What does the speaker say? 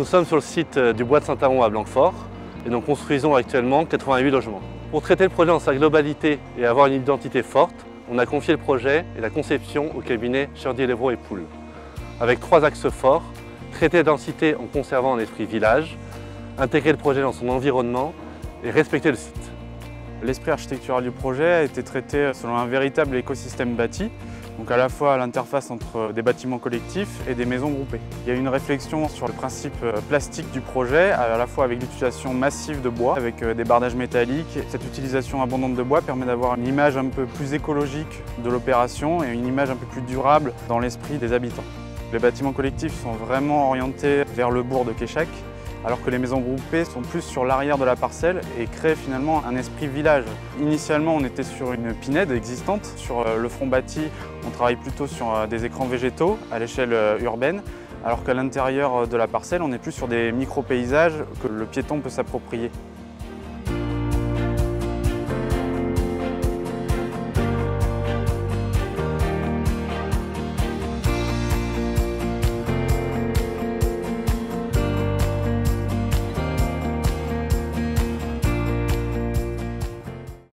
Nous sommes sur le site du Bois de Saint-Aron à Blanquefort et nous construisons actuellement 88 logements. Pour traiter le projet dans sa globalité et avoir une identité forte, on a confié le projet et la conception au cabinet Cherdier, Lévrault et Poul. Avec 3 axes forts, traiter la densité en conservant un esprit village, intégrer le projet dans son environnement et respecter le site. L'esprit architectural du projet a été traité selon un véritable écosystème bâti, donc à la fois à l'interface entre des bâtiments collectifs et des maisons groupées. Il y a une réflexion sur le principe plastique du projet, à la fois avec l'utilisation massive de bois, avec des bardages métalliques. Cette utilisation abondante de bois permet d'avoir une image un peu plus écologique de l'opération et une image un peu plus durable dans l'esprit des habitants. Les bâtiments collectifs sont vraiment orientés vers le bourg de Quéchac, alors que les maisons groupées sont plus sur l'arrière de la parcelle et créent finalement un esprit village. Initialement, on était sur une pinède existante. Sur le front bâti, on travaille plutôt sur des écrans végétaux à l'échelle urbaine, alors qu'à l'intérieur de la parcelle, on est plus sur des micro-paysages que le piéton peut s'approprier.